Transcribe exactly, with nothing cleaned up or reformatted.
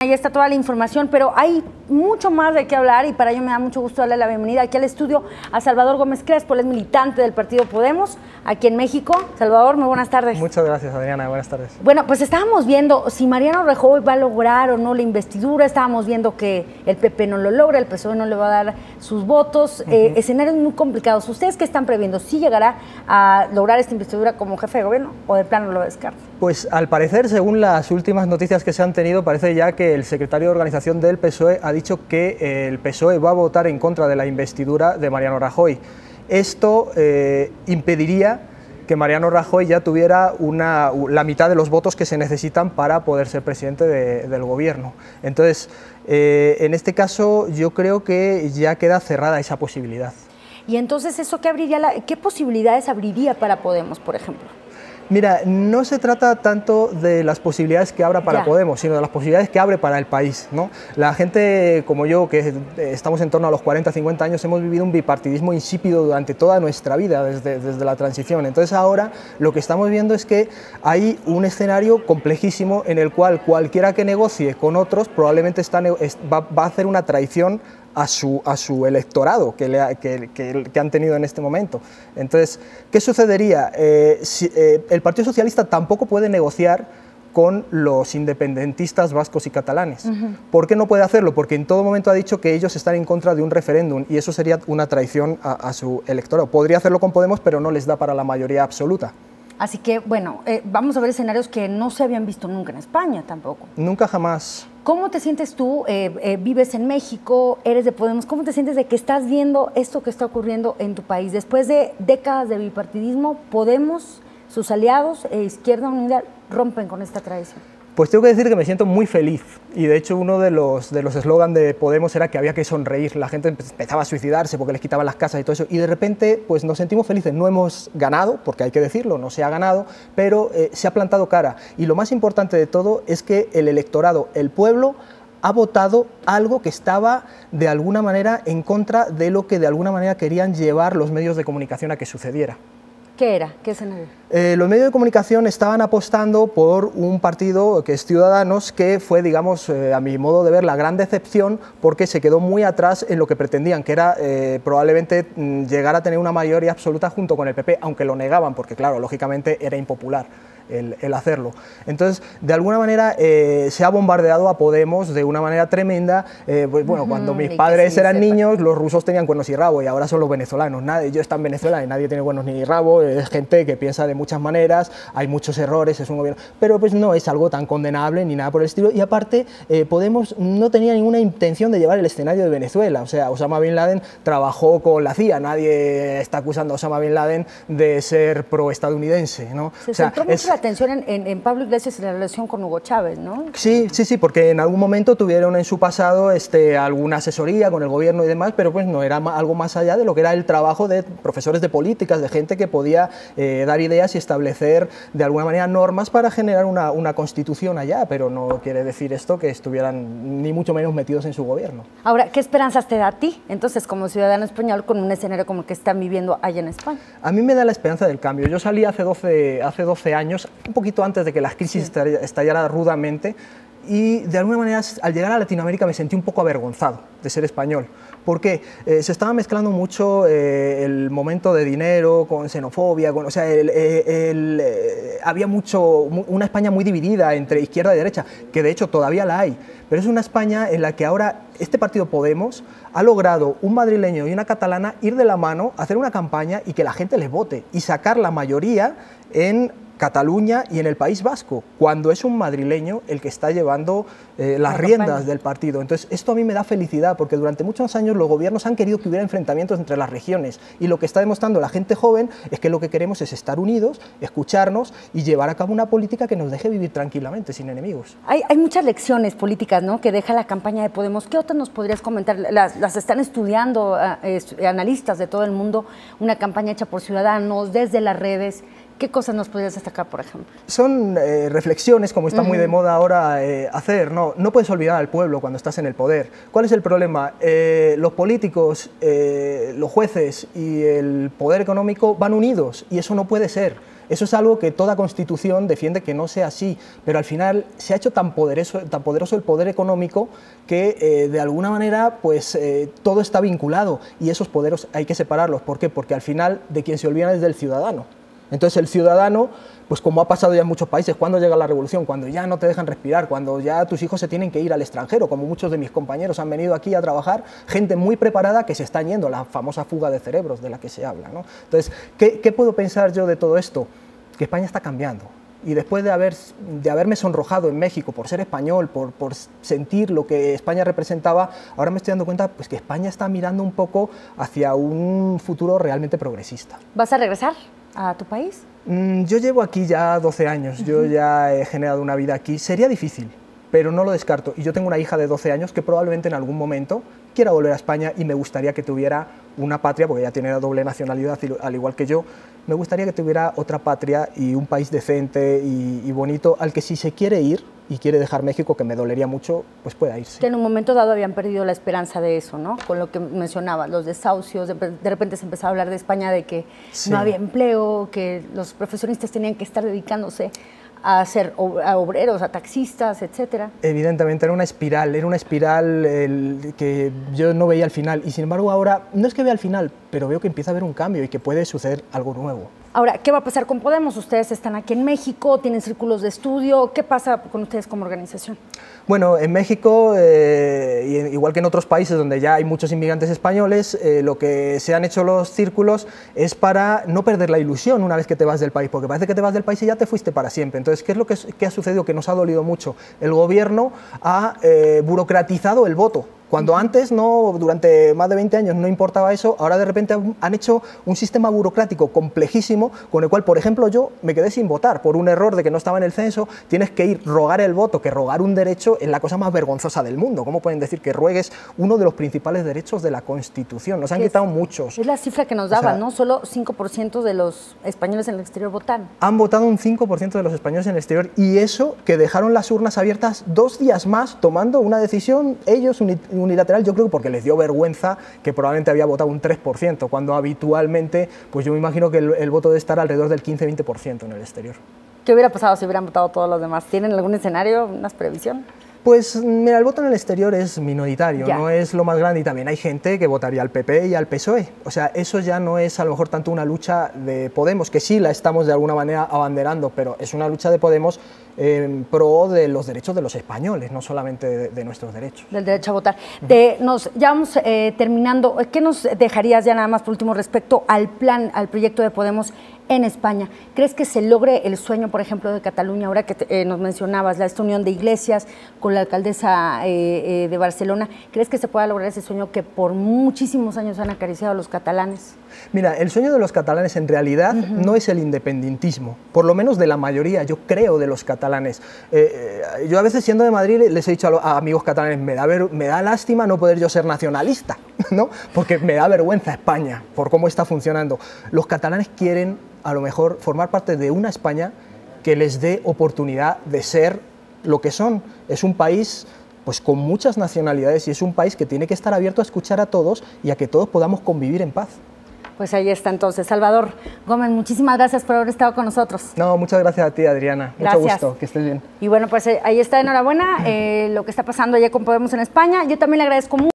Ahí está toda la información, pero hay mucho más de qué hablar y para ello me da mucho gusto darle la bienvenida aquí al estudio a Salvador Gómez Crespo, él es militante del partido Podemos aquí en México. Salvador, muy buenas tardes. Muchas gracias, Adriana, buenas tardes. Bueno, pues estábamos viendo si Mariano Rajoy va a lograr o no la investidura, estábamos viendo que el P P no lo logra, el P S O E no le va a dar sus votos, uh-huh. eh, escenarios muy complicados. ¿Ustedes qué están previendo? ¿Sí llegará a lograr esta investidura como jefe de gobierno o de plano lo descarta? Pues al parecer, según las últimas noticias que se han tenido, parece ya que el secretario de organización del P S O E ha dicho que el P S O E va a votar en contra de la investidura de Mariano Rajoy. Esto eh, impediría que Mariano Rajoy ya tuviera una, la mitad de los votos que se necesitan para poder ser presidente de, del gobierno. Entonces, eh, en este caso, yo creo que ya queda cerrada esa posibilidad. Y entonces, ¿eso qué abriría la, qué posibilidades abriría para Podemos, por ejemplo? Mira, no se trata tanto de las posibilidades que abra para ya. Podemos, sino de las posibilidades que abre para el país, ¿no? La gente como yo, que estamos en torno a los cuarenta, cincuenta años, hemos vivido un bipartidismo insípido durante toda nuestra vida, desde, desde la transición. Entonces ahora lo que estamos viendo es que hay un escenario complejísimo en el cual cualquiera que negocie con otros probablemente está, va, va a hacer una traición A su, a su electorado que, le ha, que, que, que han tenido en este momento. Entonces, ¿qué sucedería? Eh, si, eh, el Partido Socialista tampoco puede negociar con los independentistas vascos y catalanes. Uh-huh. ¿Por qué no puede hacerlo? Porque en todo momento ha dicho que ellos están en contra de un referéndum y eso sería una traición a, a su electorado. Podría hacerlo con Podemos, pero no les da para la mayoría absoluta. Así que, bueno, eh, vamos a ver escenarios que no se habían visto nunca en España tampoco. Nunca jamás. ¿Cómo te sientes tú? Eh, eh, vives en México, eres de Podemos. ¿Cómo te sientes de que estás viendo esto que está ocurriendo en tu país? Después de décadas de bipartidismo, Podemos, sus aliados e Izquierda Unida rompen con esta tradición. Pues tengo que decir que me siento muy feliz y de hecho uno de los de los eslogans de Podemos era que había que sonreír, la gente empezaba a suicidarse porque les quitaban las casas y todo eso y de repente pues nos sentimos felices, no hemos ganado, porque hay que decirlo, no se ha ganado, pero eh, se ha plantado cara y lo más importante de todo es que el electorado, el pueblo, ha votado algo que estaba de alguna manera en contra de lo que de alguna manera querían llevar los medios de comunicación a que sucediera. ¿Qué era? ¿Qué escenario? Eh, los medios de comunicación estaban apostando por un partido que es Ciudadanos, que fue, digamos, eh, a mi modo de ver, la gran decepción porque se quedó muy atrás en lo que pretendían, que era eh, probablemente mm, llegar a tener una mayoría absoluta junto con el P P, aunque lo negaban porque, claro, lógicamente era impopular el, el hacerlo. Entonces, de alguna manera eh, se ha bombardeado a Podemos de una manera tremenda. Eh, pues, bueno, uh-huh, cuando mis padres sí eran niños, los rusos tenían cuernos y rabo y ahora son los venezolanos. Nadie, yo estoy en Venezuela y nadie tiene cuernos ni rabo. Es gente que piensa de muchas maneras, hay muchos errores, es un gobierno, pero pues no es algo tan condenable ni nada por el estilo, y aparte eh, Podemos no tenía ninguna intención de llevar el escenario de Venezuela, o sea, Osama Bin Laden trabajó con la C I A, nadie está acusando a Osama Bin Laden de ser pro-estadounidense, ¿no? Se o sea, centró mucho es... la atención en, en, en Pablo Iglesias y la relación con Hugo Chávez, ¿no? Sí, sí, sí, porque en algún momento tuvieron en su pasado este, alguna asesoría con el gobierno y demás, pero pues no era algo más allá de lo que era el trabajo de profesores de políticas, de gente que podía Eh, dar ideas y establecer de alguna manera normas para generar una, una constitución allá, pero no quiere decir esto que estuvieran ni mucho menos metidos en su gobierno. Ahora, ¿qué esperanzas te da a ti, entonces, como ciudadano español, con un escenario como el que están viviendo allá en España? A mí me da la esperanza del cambio. Yo salí hace doce, hace doce años, un poquito antes de que la crisis sí. estallara rudamente, y de alguna manera al llegar a Latinoamérica me sentí un poco avergonzado de ser español. ¿Por qué? Eh, se estaba mezclando mucho eh, el momento de dinero con xenofobia, con, o sea, el, el, el, eh, había mucho, una España muy dividida entre izquierda y derecha, que de hecho todavía la hay, pero es una España en la que ahora este partido Podemos ha logrado un madrileño y una catalana ir de la mano, hacer una campaña y que la gente les vote y sacar la mayoría en Cataluña y en el País Vasco, cuando es un madrileño el que está llevando eh, las riendas del partido. Entonces, esto a mí me da felicidad, porque durante muchos años los gobiernos han querido que hubiera enfrentamientos entre las regiones, y lo que está demostrando la gente joven es que lo que queremos es estar unidos, escucharnos y llevar a cabo una política que nos deje vivir tranquilamente, sin enemigos. Hay, hay muchas lecciones políticas, ¿no?, que deja la campaña de Podemos. ¿Qué otras nos podrías comentar? Las, las están estudiando eh, analistas de todo el mundo, una campaña hecha por ciudadanos, desde las redes. ¿Qué cosas nos podrías destacar, por ejemplo? Son eh, reflexiones, como está uh-huh. muy de moda ahora eh, hacer, ¿no? No puedes olvidar al pueblo cuando estás en el poder. ¿Cuál es el problema? Eh, los políticos, eh, los jueces y el poder económico van unidos, y eso no puede ser. Eso es algo que toda constitución defiende que no sea así, pero al final se ha hecho tan poderoso, tan poderoso el poder económico que eh, de alguna manera pues eh, todo está vinculado y esos poderes hay que separarlos. ¿Por qué? Porque al final de quien se olvida es del ciudadano. Entonces el ciudadano, pues como ha pasado ya en muchos países, ¿cuándo llega la revolución? Cuando ya no te dejan respirar, cuando ya tus hijos se tienen que ir al extranjero, como muchos de mis compañeros han venido aquí a trabajar, gente muy preparada que se están yendo, la famosa fuga de cerebros de la que se habla, ¿no? Entonces, ¿qué, qué puedo pensar yo de todo esto? Que España está cambiando. Y después de, haber, de haberme sonrojado en México por ser español, por, por sentir lo que España representaba, ahora me estoy dando cuenta pues, que España está mirando un poco hacia un futuro realmente progresista. ¿Vas a regresar a tu país? Mm, yo llevo aquí ya doce años, yo ya he generado una vida aquí. Sería difícil, pero no lo descarto. Y yo tengo una hija de doce años que probablemente en algún momento quiera volver a España y me gustaría que tuviera una patria, porque ella tiene la doble nacionalidad al igual que yo, me gustaría que tuviera otra patria y un país decente y, y bonito al que si se quiere ir y quiere dejar México, que me dolería mucho, pues pueda irse. Que en un momento dado habían perdido la esperanza de eso, ¿no? Con lo que mencionaba, los desahucios, de, de repente se empezaba a hablar de España de que sí. no había empleo, que los profesionistas tenían que estar dedicándose a ser a obreros, a taxistas, etcétera. Evidentemente era una espiral, era una espiral el, que yo no veía al final y sin embargo ahora no es que vea al final, pero veo que empieza a haber un cambio y que puede suceder algo nuevo. Ahora, ¿qué va a pasar con Podemos? Ustedes están aquí en México, tienen círculos de estudio, ¿qué pasa con ustedes como organización? Bueno, en México, eh, igual que en otros países donde ya hay muchos inmigrantes españoles, eh, lo que se han hecho los círculos es para no perder la ilusión una vez que te vas del país, porque parece que te vas del país y ya te fuiste para siempre. Entonces, ¿qué es lo que, que ha sucedido que nos ha dolido mucho? El gobierno ha eh, burocratizado el voto. Cuando antes, no, durante más de veinte años, no importaba eso, ahora de repente han hecho un sistema burocrático complejísimo con el cual, por ejemplo, yo me quedé sin votar por un error de que no estaba en el censo. Tienes que ir, rogar el voto, que rogar un derecho es la cosa más vergonzosa del mundo. ¿Cómo pueden decir que ruegues uno de los principales derechos de la Constitución? Nos han quitado muchos. Es la cifra que nos daban, o sea, ¿no? Solo cinco por ciento de los españoles en el exterior votan. Han votado un cinco por ciento de los españoles en el exterior y eso que dejaron las urnas abiertas dos días más tomando una decisión ellos unilateral, yo creo que porque les dio vergüenza que probablemente había votado un tres por ciento, cuando habitualmente, pues yo me imagino que el, el voto debe estar alrededor del quince a veinte por ciento en el exterior. ¿Qué hubiera pasado si hubieran votado todos los demás? ¿Tienen algún escenario, una previsión? Pues mira, el voto en el exterior es minoritario, ya. no es lo más grande y también hay gente que votaría al P P y al P S O E. O sea, eso ya no es a lo mejor tanto una lucha de Podemos, que sí la estamos de alguna manera abanderando, pero es una lucha de Podemos en pro de los derechos de los españoles, no solamente de, de nuestros derechos. Del derecho a votar. Uh-huh. de, nos, ya vamos eh, terminando. ¿Qué nos dejarías ya nada más por último respecto al plan, al proyecto de Podemos en España? ¿Crees que se logre el sueño, por ejemplo, de Cataluña, ahora que te, eh, nos mencionabas, la, esta unión de iglesias con la alcaldesa eh, eh, de Barcelona? ¿Crees que se pueda lograr ese sueño que por muchísimos años han acariciado a los catalanes? Mira, el sueño de los catalanes en realidad uh-huh. no es el independentismo, por lo menos de la mayoría, yo creo, de los catalanes. Eh, eh, yo a veces siendo de Madrid les he dicho a, lo, a amigos catalanes, me da, ver, me da lástima no poder yo ser nacionalista, ¿no? Porque me da vergüenza España por cómo está funcionando. Los catalanes quieren a lo mejor formar parte de una España que les dé oportunidad de ser lo que son. Es un país pues con muchas nacionalidades y es un país que tiene que estar abierto a escuchar a todos y a que todos podamos convivir en paz. Pues ahí está entonces. Salvador Gómez, muchísimas gracias por haber estado con nosotros. No, muchas gracias a ti, Adriana. Gracias. Mucho gusto, que estés bien. Y bueno, pues ahí está, enhorabuena, eh, lo que está pasando allá con Podemos en España. Yo también le agradezco mucho.